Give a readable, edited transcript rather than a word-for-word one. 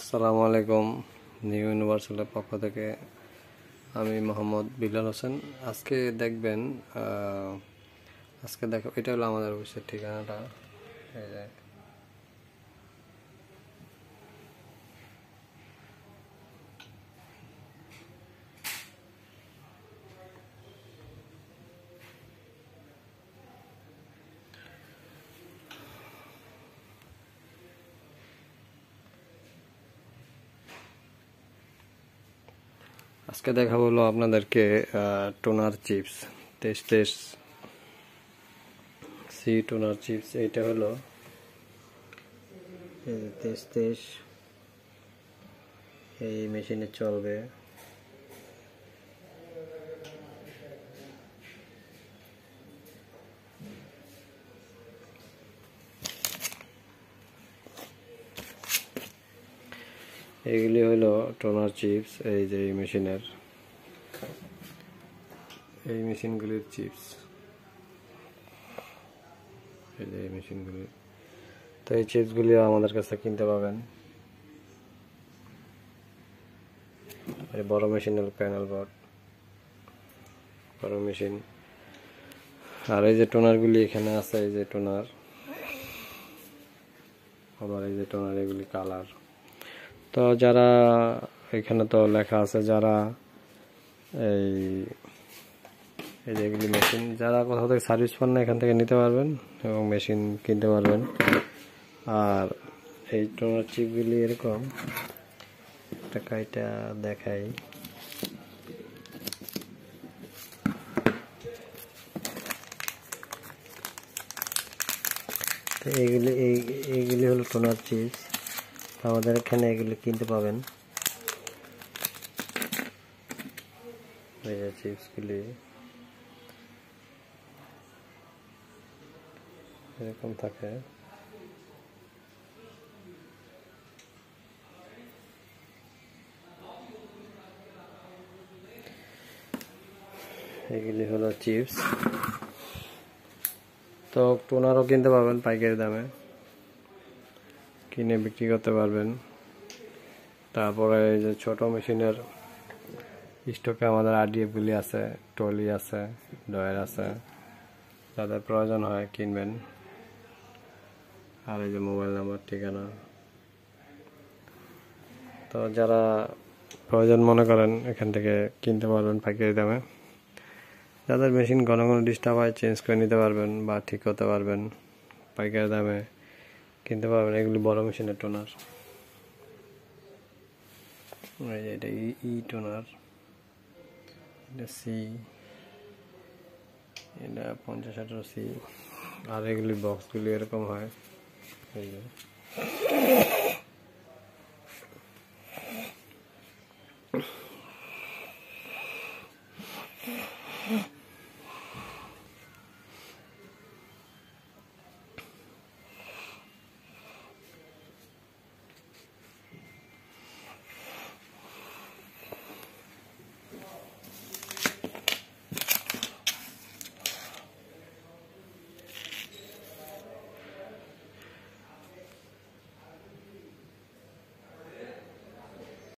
আসসালামু আলাইকুম। নিউ ইউনিভার্সালের পক্ষ থেকে আমি মোহাম্মদ বিলাল হোসেন। আজকে দেখবেন দেখো এটা হলো আমাদের অফিসের ঠিকানাটা। এই যে আজকে দেখা হলো আপনাদেরকে toner chips 2323C toner chips. এইটা হলো 2323 এই মেশিনে চলবে। এইগুলি হলো টোনার চিপস। এই যে এই মেশিনগুলির চিপস, এই যে এই মেশিনগুলি। তো এই চিপসগুলি আমাদের কাছে কিনতে পাবেন। এই বড় মেশিনের প্যানেল বোর্ড, বড় মেশিন। আর এই যে টোনারগুলি এখানে আছে, এই যে টোনার, আবার এই যে টোনার, এগুলি কালার। তো যারা এখানে তো লেখা আছে, যারা এই যেগুলি মেশিন, যারা কোথাও থেকে সার্ভিস পান না এখান থেকে নিতে পারবেন এবং মেশিন কিনতে পারবেন। আর এই টোনার চিপগুলি এরকম একটা কাইটা দেখাই। তো এইগুলি হলো টোনার চিপস। আমাদের এখানে এগুলি কিনতে পাবেন। এই যে চিপসগুলি এরকম থাকে। এগুলি হলো চিপস। তো টোনারও কিনতে পারবেন পাইকারি দামে, কিনে বিক্রি করতে পারবেন। তারপরে এই যে ছোট মেশিনের স্টকে আমাদের আরডিএফগুলি আছে, টলি আছে, ডয়ার আছে, যাদের প্রয়োজন হয় কিনবেন। আর এই যে মোবাইল নাম্বার, ঠিকানা। তো যারা প্রয়োজন মনে করেন এখান থেকে কিনতে পারবেন পাইকারি দামে। যাদের মেশিন ঘন ঘন ডিস্টার্ব হয় চেঞ্জ করে নিতে পারবেন বা ঠিক করতে পারবেন, পাইকারি দামে কিনতে পারবেন। এগুলি বড় মেশিনের টোনার। এই যে এটা ই টোনার, এটা সি, এটা 5018C। আর এগুলি বক্সগুলি এরকম হয়। এই যে